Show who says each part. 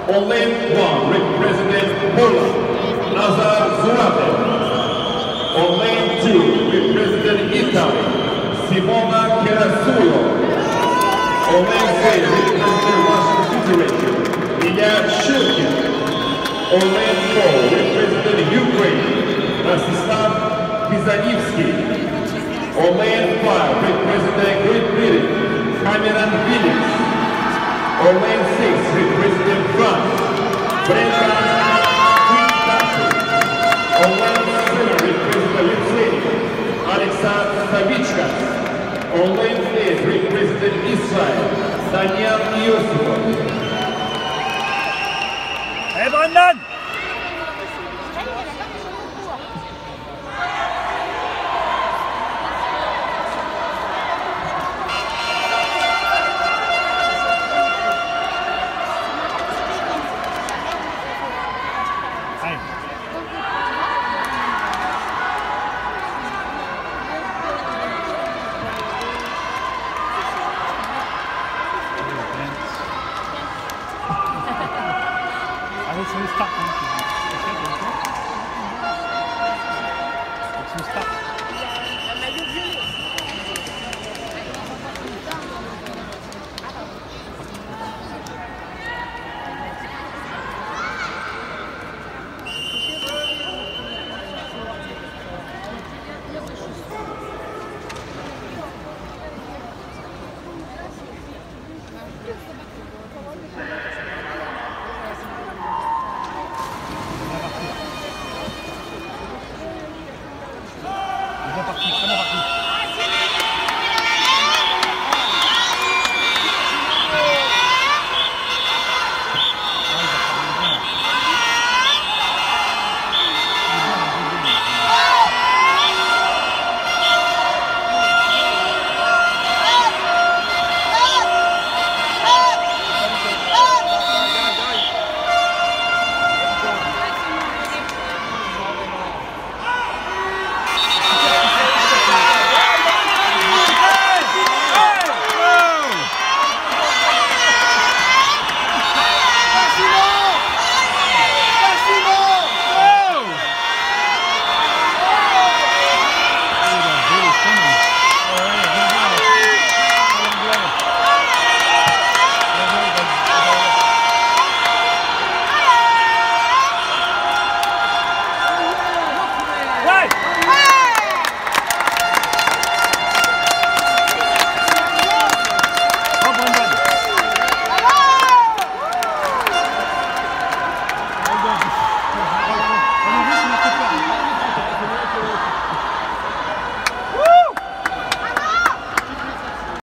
Speaker 1: On lane 1, representing Poland, Nazar Zuratev. On lane 2, representing Italy, Simona Kerasulo. On lane 3, representing Russian Federation, Ilya Shirkin. On lane 4, representing Ukraine, Rostislav Pizanivsky. On lane 5, representing Great Britain, Cameron Williams. On lane 6, representing France, Brendan Quintashi. On lane 7, representing Lithuania, Alexander Savichkas. On lane 8, representing Israel, Daniel Yosifov.
Speaker 2: Hey, Brendan! I will stop.